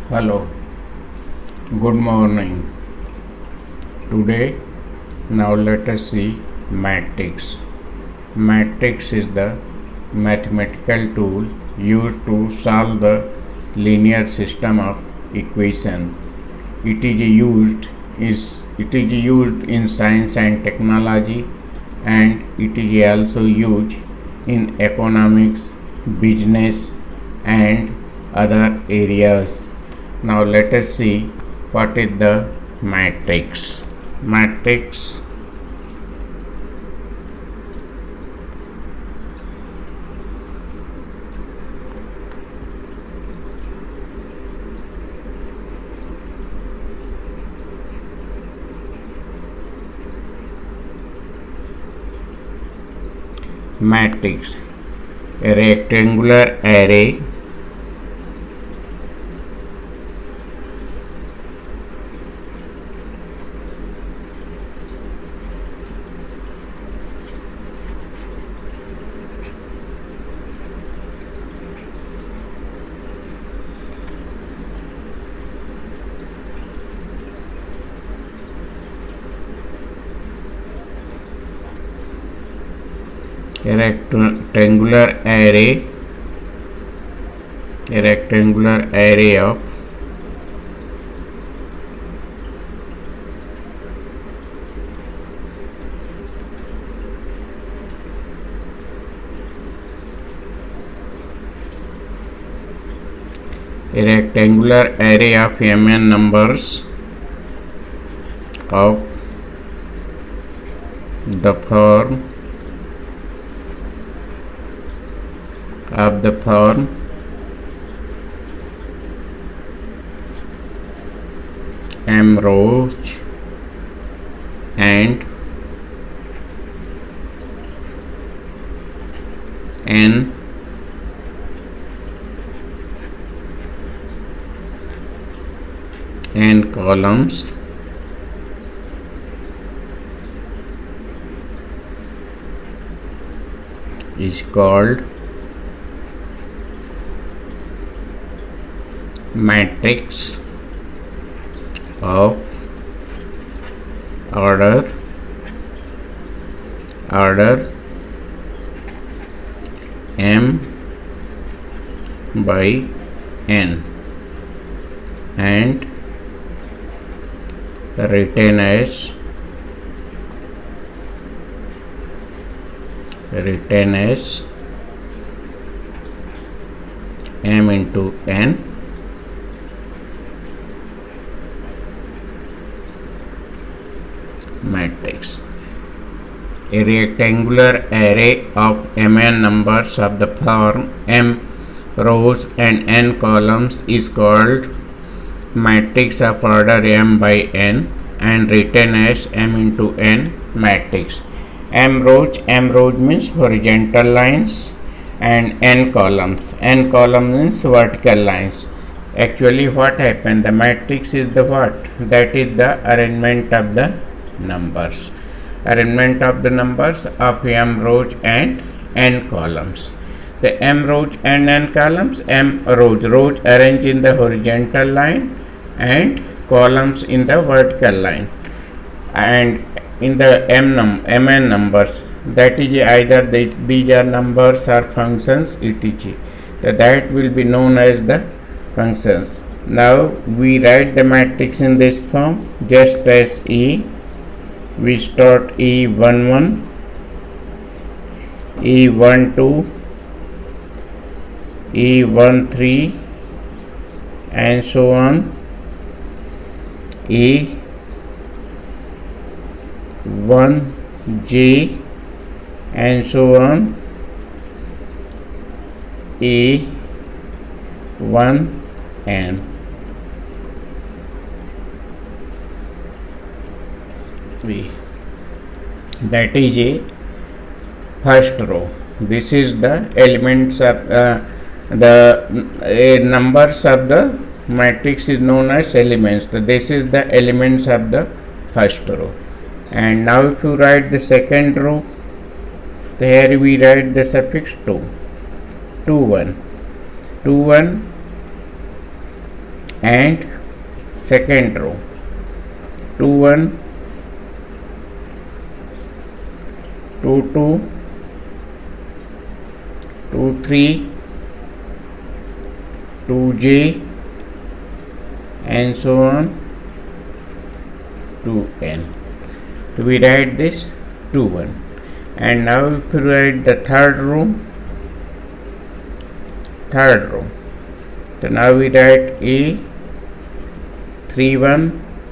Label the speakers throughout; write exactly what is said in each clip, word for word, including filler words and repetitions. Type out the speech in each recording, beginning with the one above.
Speaker 1: Hello, good morning. Today, now let us see matrix. Matrix is the mathematical tool used to solve the linear system of equation. It is used is it is used in science and technology, and it is also used in economics, business, and other areas. Now let us see what is the matrix. Matrix matrix a rectangular array a rectangular array a rectangular array of a rectangular array of mn numbers of the form of the form m rows and n n columns is called matrix of order order m by n and written as written as m into n matrix. A rectangular array of mn numbers of the form m rows and n columns is called matrix of order m by n and written as m into n matrix. M rows m rows means horizontal lines and n columns n columns means vertical lines. Actually what happened, the matrix is the what, that is the arrangement of the numbers arrangement of the numbers of m rows and n columns. The m rows and n columns, m rows rows arranged in the horizontal line and columns in the vertical line, and in the m num mn numbers, that is either they, these are numbers or functions etc, so that will be known as the functions. Now we write the matrix in this form just as E. We start E one one, E one two, E one three, and so on. E one J and so on. E one N. V. That is a first row. This is the elements of uh, the uh, numbers of the matrix is known as elements. So this is the elements of the first row. And now if you write the second row, there we write the suffix two, two one, two one, and second row two one, two two, two three, two j and so on to n. So we write this two one, and now if we write the third row, third row, so now we write A three one,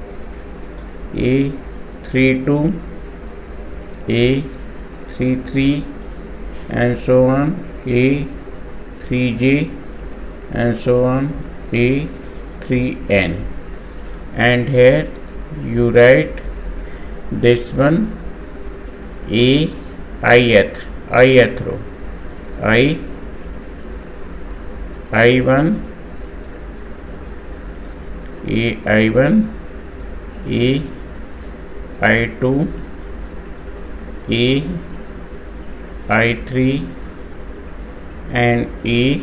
Speaker 1: A three two, A three three and so on, A three j and so on, A three n, and here you write this one A ith ith row, I I one, A I one, A I two, A I three and A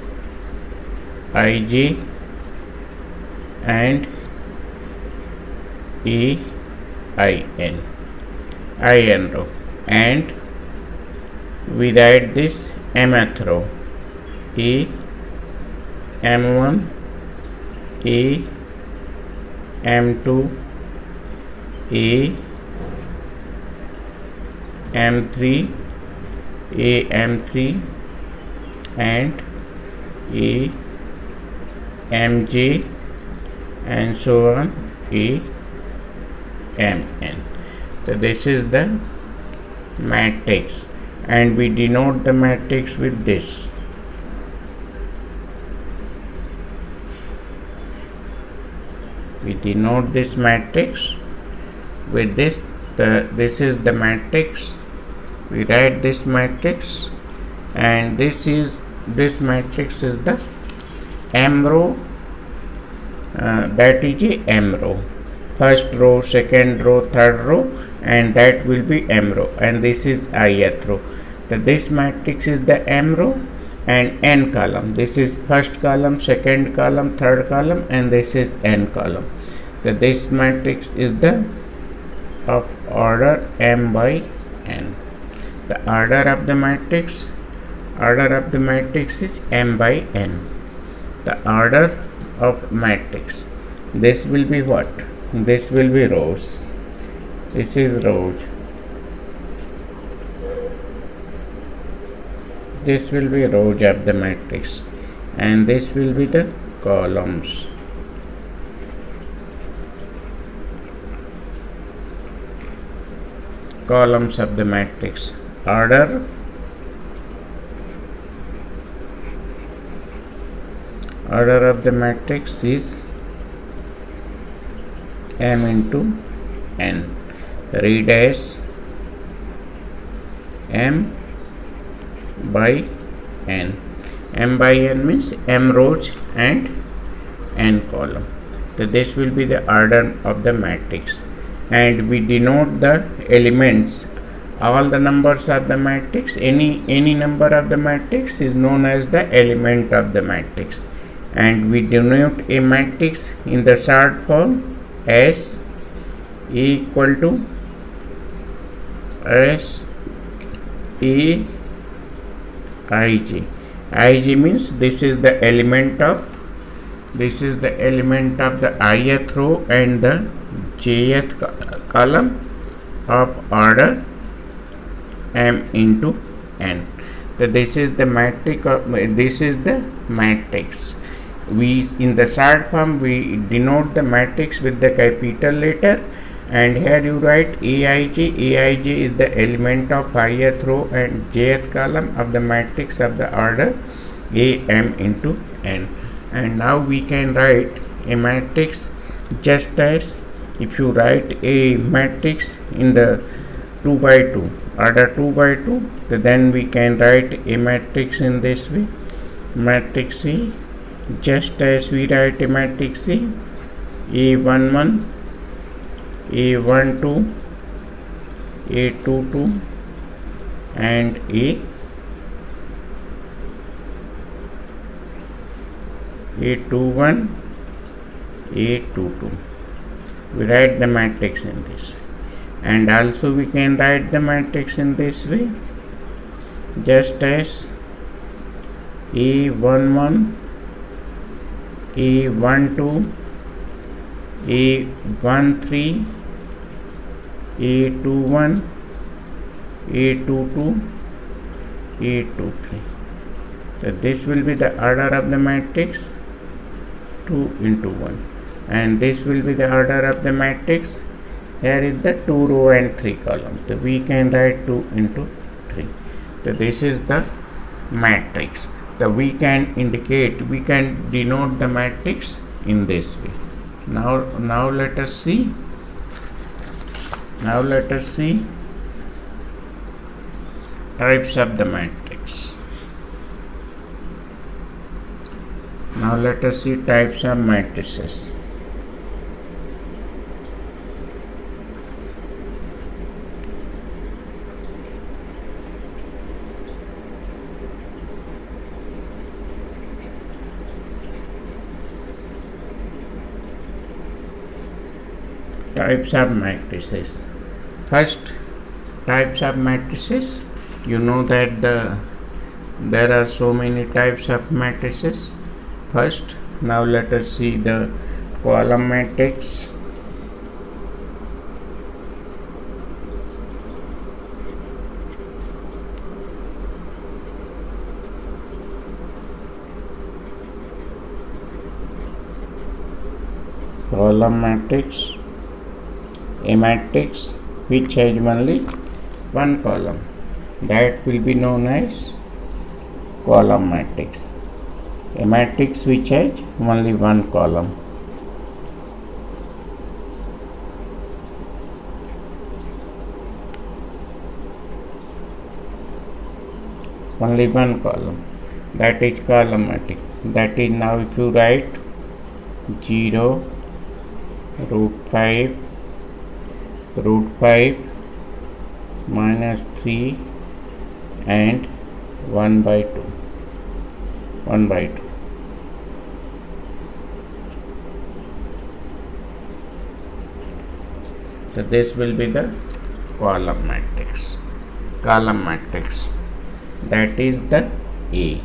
Speaker 1: Ij and A In, In row, and we write this mth row, A M one, A M two, A M three, A M three and A M j and so on, A M n. So this is the matrix, and we denote the matrix with this. We denote this matrix with this. The this is the matrix. We write this matrix, and this is this matrix is the M row. Uh, that is a M row. First row, second row, third row, and that will be M row. And this is ith row. So this matrix is the M row and n column. This is first column, second column, third column, and this is n column. So this matrix is the of order m by n. The order of the matrix, order of the matrix is m by n. The order of matrix. This will be what? This will be rows. This is rows. This will be rows of the matrix, and this will be the columns. Columns of the matrix. Order order of the matrix is m into n. Read as m by n. M by n means m rows and n column. So this will be the order of the matrix, and we denote the elements. All the numbers of the matrix, any any number of the matrix is known as the element of the matrix, and we denote a matrix in the short form as equal to S A Ij. Ij means this is the element of this is the element of the ith row and the jth column of order m into n. So this is the matrix of, this is the matrix. We in the short form we denote the matrix with the capital letter, and here you write Aij. Aij is the element of ith row and jth column of the matrix of the order am into n. And now we can write a matrix just as if you write a matrix in the two by two, order two by two, then we can write a matrix in this way. Matrix C, just as we write a matrix C, A one one, A one two, A two two and A A two one, A two two. We write the matrix in this way, and also we can write the matrix in this way, just as A one one, A one two, A one three, A two one, A two two, A two three. So this will be the order of the matrix two into one, and this will be the order of the matrix. Here is the two row and three column, so we can write two into three. So this is the matrix. So we can indicate, we can denote the matrix in this way. Now, now let us see. Now let us see types of the matrix. Now let us see types of matrices. Types of matrices. First, types of matrices. You know that the there are so many types of matrices. First, now let us see the column matrix. Column matrix. A matrix which has only one column, that will be known as column matrix. A matrix which has only one column. Only one column, that is column matrix. That is, now if you write zero, root five, root five, minus three, and one by two, one by two. So this will be the column matrix. Column matrix, that is the A.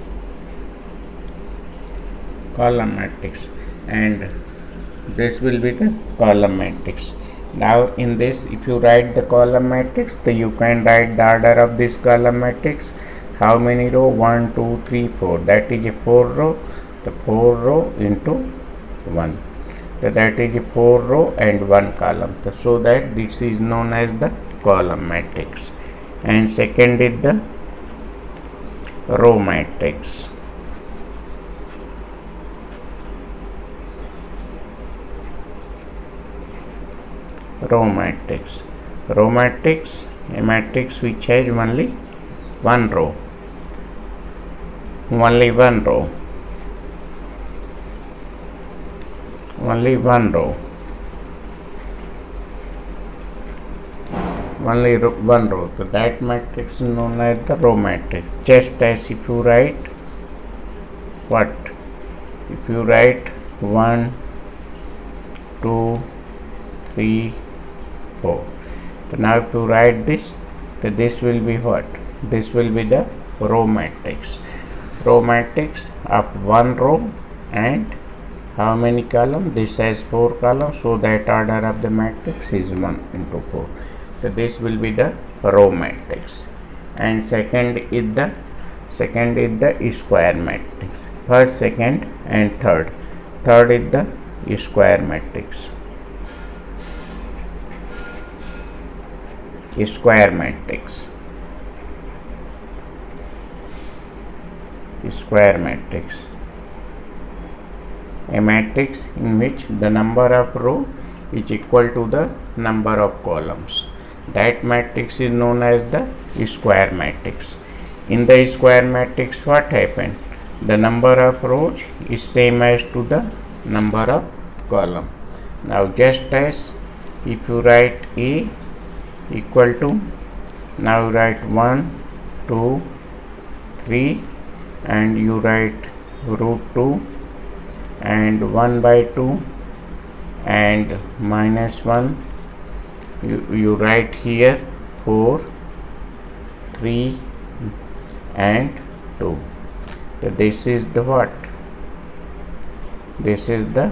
Speaker 1: Column matrix, and this will be the column matrix. Now in this, if you write the column matrix, then you can write the order of this column matrix. How many row? one, two, three, four. That is a four row. The four row into one. So that is a four row and one column. So, so that this is known as the column matrix. And second is the row matrix. Row matrix. Row matrix, a matrix which has only one row. Only one row. Only one row. Only ro one row. So that matrix is known as the row matrix. Just as if you write what? If you write one, two, three, four. So now if you write this, so this will be what? This will be the row matrix. Row matrix of one row and how many columns? This has four columns, so that order of the matrix is one into four. So this will be the row matrix. And second is the second is the square matrix. First, second, and third. Third is the square matrix. Square matrix. Square matrix. A matrix in which the number of row is equal to the number of columns. That matrix is known as the square matrix. In the square matrix, what happened? The number of rows is same as to the number of columns. Now just as if you write A equal to, now you write one, two, three, and you write root two, and one by two, and minus one, you, you write here four, three and two. So this is the what? This is the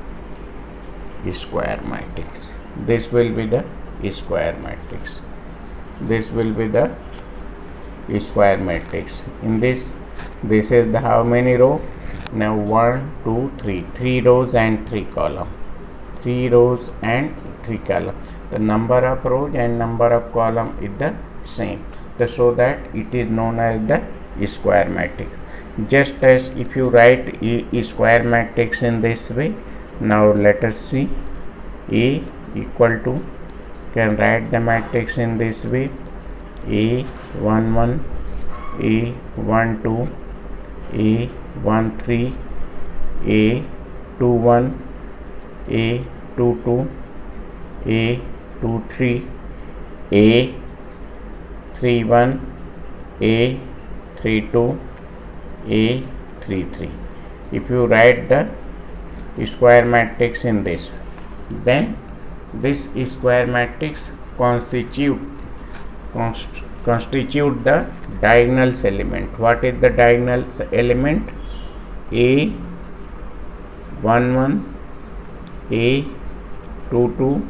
Speaker 1: square matrix. This will be the square matrix. This will be the square matrix. In this, this is the how many row? Now one, two, three, three rows and three column. Three rows and three column. The number of rows and number of column is the same. So that it is known as the square matrix. Just as if you write a square matrix in this way, now let us see. A equal to, can write the matrix in this way: A one one, A one two, A one three, A two one, A two two, A two three, A three one, A three two, A three three. If you write the square matrix in this, then this square matrix constitute const, constitute the diagonal element. What is the diagonal element? A one one, A two two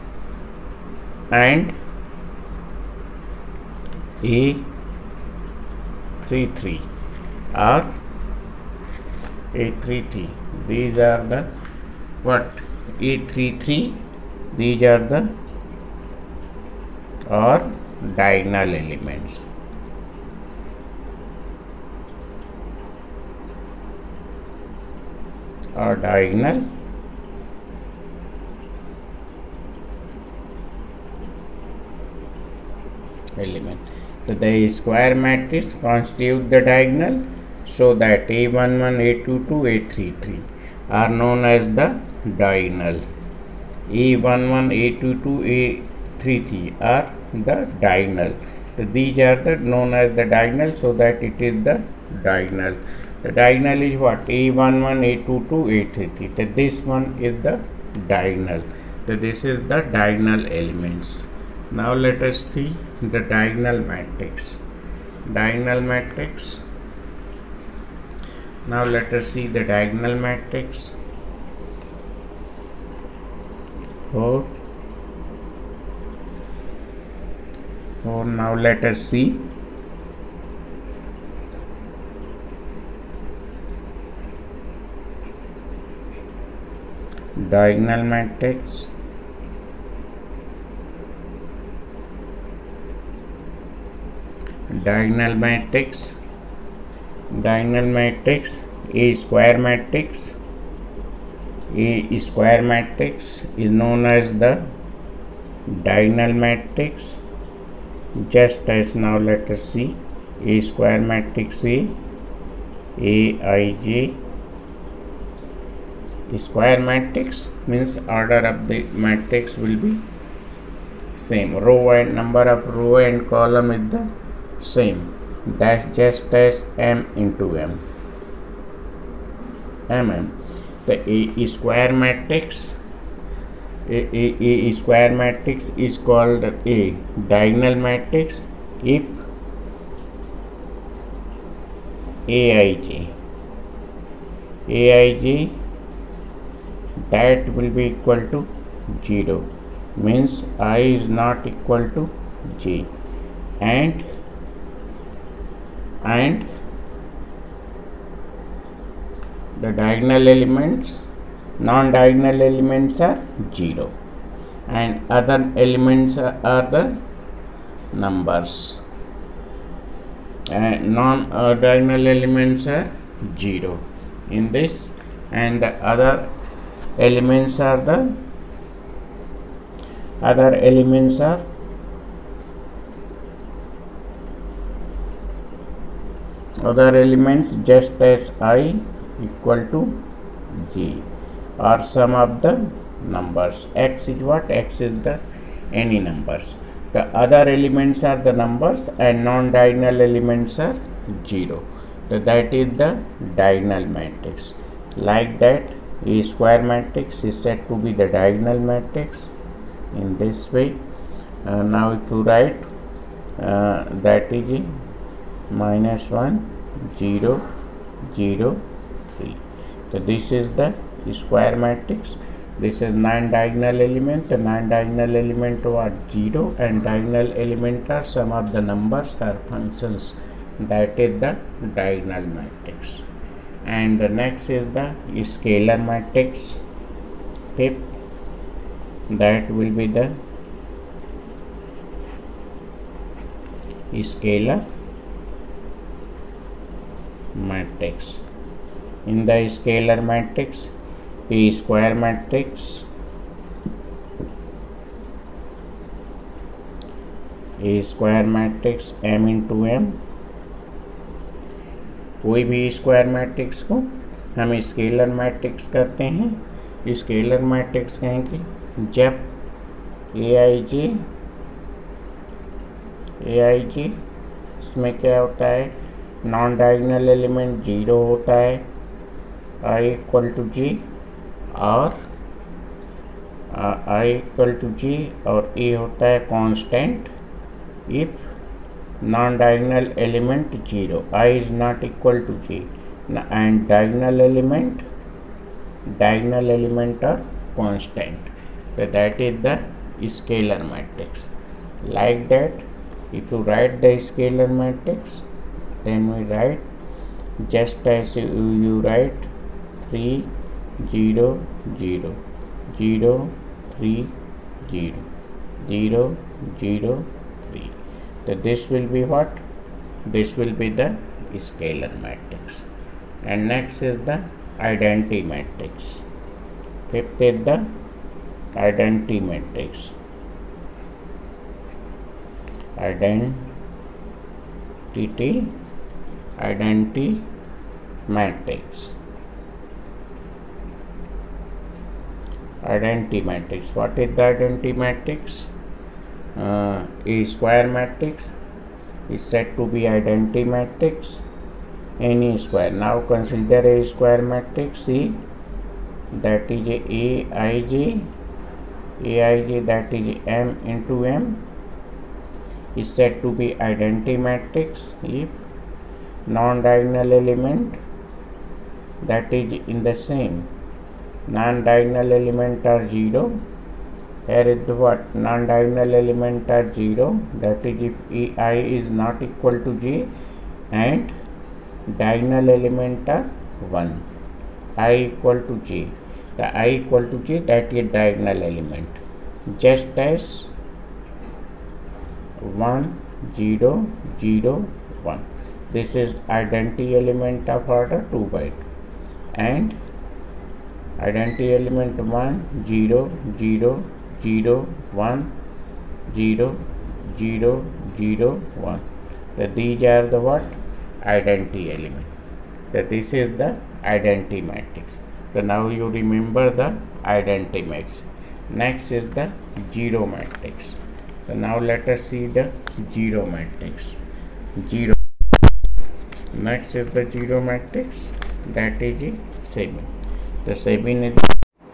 Speaker 1: and A three three or A three three. These are the what? A three three. These are the or diagonal elements. Or diagonal element. So the square matrix constitute the diagonal, so that A one one, A two two, A three three are known as the diagonal. A one one, A two two, A three three are the diagonal. So these are the known as the diagonal, so that it is the diagonal. The diagonal is what? A one one, A two two, A three three. So this one is the diagonal. So this is the diagonal elements. Now let us see the diagonal matrix. Diagonal matrix. Now let us see the diagonal matrix. four. So now let us see diagonal matrix. Diagonal matrix. Diagonal matrix. A square matrix. A square matrix is known as the diagonal matrix. Just as now let us see A square matrix A, Aij. Square matrix means order of the matrix will be same. Row and number of row and column is the same. That's just as M into M. Mm. The A square matrix, a, a, a square matrix is called a diagonal matrix if Aij, Aij that will be equal to zero, means I is not equal to J, and and the diagonal elements, non-diagonal elements are zero, and other elements are, are the numbers, and non-diagonal elements are zero in this, and the other elements are the other elements are other elements just as I equal to J, or sum of the numbers. X is what? X is the any numbers. The other elements are the numbers, and non-diagonal elements are zero. So that is the diagonal matrix. Like that A square matrix is said to be the diagonal matrix in this way. Uh, now if you write uh, that is minus one, zero, zero, three. So this is the square matrix. This is non-diagonal element. The non-diagonal element are zero and diagonal element are some of the numbers or functions. That is the diagonal matrix. And the next is the scalar matrix. Fifth, that will be the scalar matrix. In the scalar matrix, A square matrix, A square matrix M into M. कोई भी square matrix को हम scalar matrix कहते हैं। Scalar matrix कहेंगे जब ए आई जे ए आई जे इसमें क्या होता है, नॉन डायगोनल एलिमेंट जीरो होता है, आई इक्वल टू जी और आई इक्वल टू जी और ए होता है constant if non diagonal element zero, I is not equal to J, and diagonal element diagonal element are constant. So that is the scalar matrix. Like that, if you write the scalar matrix, then we write just as you, you write three, zero, zero, zero, three, zero, zero, zero, three. So this will be what? This will be the scalar matrix. And next is the identity matrix. Fifth is the identity matrix. Identity identity matrix. Identity matrix. What is the identity matrix? Uh, a square matrix is said to be identity matrix. Any square. Now consider a square matrix C, that is a Aij, Aij that is M into M, is said to be identity matrix if non-diagonal element that is in the same. Non-diagonal element are zero. Here is the what? Non-diagonal element are zero, that is if E I is not equal to J, and diagonal element are one, I equal to J. The I equal to J, that is diagonal element, just as one, zero, zero, one. This is identity element of order two byte, and identity element one, zero, zero, zero, one, zero, zero, zero, one. So these are the what? Identity element. So this is the identity matrix. So now you remember the identity matrix. Next is the zero matrix. So now let us see the zero matrix. Zero. Next is the zero matrix, that is seven. The seven is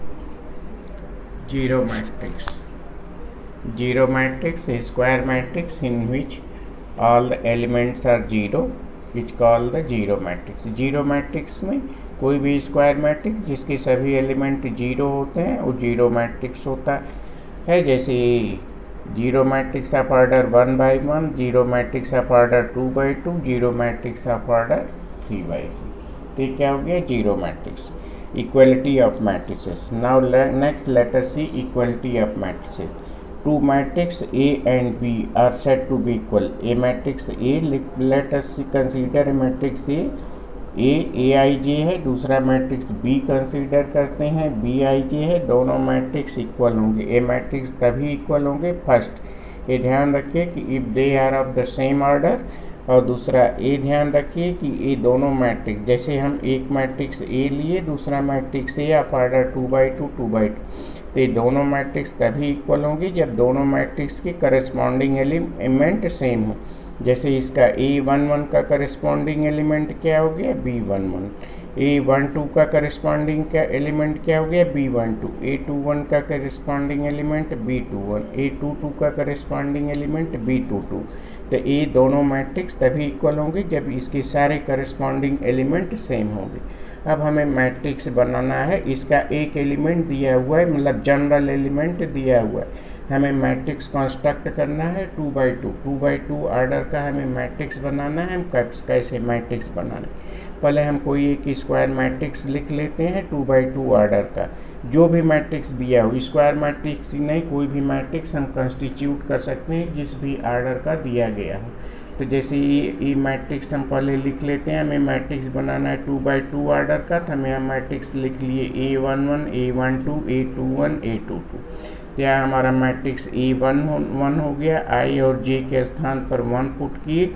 Speaker 1: zero matrix. Zero matrix is square matrix in which all the elements are zero, which call the zero matrix. Zero matrix में कोई भी square matrix जिसके सभी element zero होते हैं वो zero matrix होता है। जैसे zero matrix of order one by one, zero matrix of order two by two, zero matrix of order three by three. तो ये क्या हो गया? Zero matrix. Equality of matrices. Now next let us see equality of matrices. Two matrix A and B are said to be equal. A matrix A, let us consider a matrix A. A Aij है, दूसरा matrix B consider करते हैं, Bij है। दोनों matrix equal होंगे। A matrix तभी equal होंगे first, ये ध्यान रखिए कि if they are of the same order, और दूसरा ये ध्यान रखिए कि ये दोनों मैट्रिक्स, जैसे हम एक मैट्रिक्स ए लिए, दूसरा matrix A of order two by two two by two, तो ये दोनों मैट्रिक्स तभी इक्वल होंगी जब दोनों मैट्रिक्स के करस्पॉन्डिंग एलिमेंट सेम हो। जैसे इसका ए वन वन का करस्पॉन्डिंग एलिमेंट क्या हो गया? B one one. A one two का करस्पॉन्डिंग क्या एलिमेंट क्या हो गया, B one two. A two one का corresponding element B two one. A two two का corresponding element B two two. तो ये दोनों मैट्रिक्स तभी इक्वल होंगे जब इसके सारे करस्पॉन्डिंग एलिमेंट सेम होंगे। अब हमें मैट्रिक्स बनाना है, इसका एक एलिमेंट दिया हुआ है, मतलब जनरल एलिमेंट दिया हुआ है। हमें मैट्रिक्स कंस्ट्रक्ट करना है two by two two by two order का हमें मैट्रिक्स बनाना है। हम कैसे मैट्रिक्स बनाना है, पहले हम कोई एक स्क्वायर मैट्रिक्स लिख लेते हैं टू बाई टू ऑर्डर का। जो भी मैट्रिक्स दिया हो, स्क्वायर मैट्रिक्स ही नहीं, कोई भी मैट्रिक्स हम कंस्टिट्यूट कर सकते हैं जिस भी ऑर्डर का दिया गया हो। तो जैसे ये ये मैट्रिक्स हम पहले लिख लेते हैं, हमें मैट्रिक्स बनाना है टू बाई टू ऑर्डर का। तो हमें हम मैट्रिक्स लिख लिए A one one, A one two, A two one, A two two. तो यहाँ हमारा मैट्रिक्स ए वन वन हो गया, आई और जे के स्थान पर वन पुट किए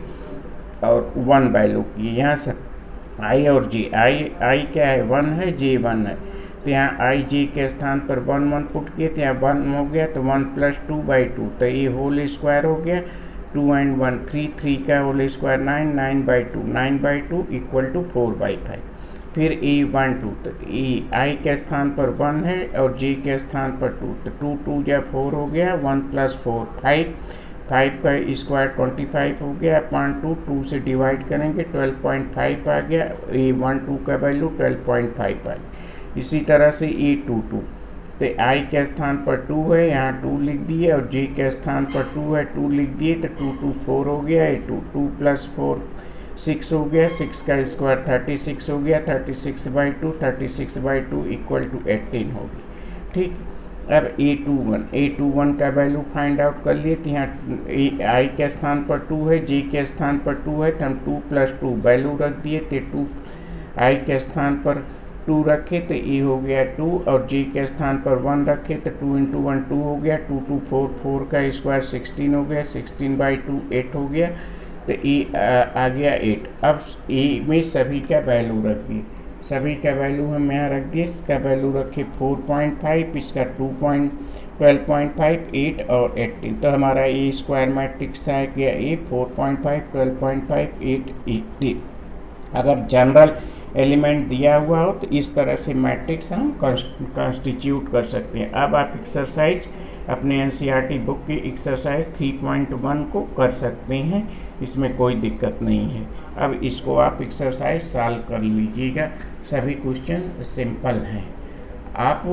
Speaker 1: और वन वैल्यू किए। यहाँ से आई और जे, आई आई क्या है, वन है, जे वन है। तो यहाँ आई जे के स्थान पर वन वन पुट किए, तो यहाँ वन हो गया, तो one plus two by two, तो ये होल स्क्वायर हो गया। Two and one three, three का whole square nine, nine by two, nine by two equal to four by five. फिर ए वन टू, तो ए आई के स्थान पर वन है और जे के स्थान पर टू, तो टू टू जब फोर हो गया, one plus four five, five का स्क्वायर ट्वेंटी फाइव हो गया, अपॉन टू, टू से डिवाइड करेंगे ट्वेल्व पॉइंट फाइव आ गया। ए वन टू का वैल्यू ट्वेल्व पॉइंट फाइव आ गया। इसी तरह से ए टू टू, तो आई के स्थान पर टू है, यहाँ टू लिख दिए, और जे के स्थान पर टू है, टू लिख दिए, तो टू टू फोर हो गया। A two two plus four six हो गया, सिक्स का स्क्वायर थर्टी सिक्स हो गया, thirty six by two, thirty six by two equal to eighteen होगी। ठीक, अब A two one, A two one का वैल्यू फाइंड आउट कर लिए। तो यहाँ आई के स्थान पर टू है, जे के स्थान पर टू है, तो हम टू प्लस टू वैल्यू रख दिए, तो टू आई के स्थान पर टू रखे तो ए हो गया टू, और जे के स्थान पर वन रखे तो टू इंटू वन टू हो गया, टू टू फोर, फोर का स्क्वायर सिक्सटीन हो गया, सिक्सटीन बाई टू एट हो गया, तो ए आ, आ गया एट। अब ए में सभी का वैल्यू रख दिए, सभी का वैल्यू हम यहाँ रख दिए। इसका वैल्यू रखे फोर पॉइंट फाइव, इसका two point twelve point five, eight और एटीन। तो हमारा ए स्क्वायर मैट्रिक्स आ गया A four point five, twelve point five, eight, eighteen. अगर जनरल एलिमेंट दिया हुआ हो तो इस तरह से मैट्रिक्स हम कॉन्स्टिट्यूट कर सकते हैं। अब आप एक्सरसाइज अपने एनसीईआरटी बुक की एक्सरसाइज थ्री पॉइंट वन को कर सकते हैं, इसमें कोई दिक्कत नहीं है। अब इसको आप एक्सरसाइज सॉल्व कर लीजिएगा, सभी क्वेश्चन सिंपल हैं। आप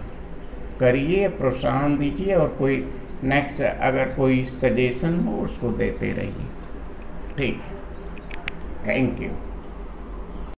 Speaker 1: करिए, प्रोत्साहन दीजिए, और कोई नेक्स्ट अगर कोई सजेशन हो उसको देते रहिए। ठीक, थैंक यू।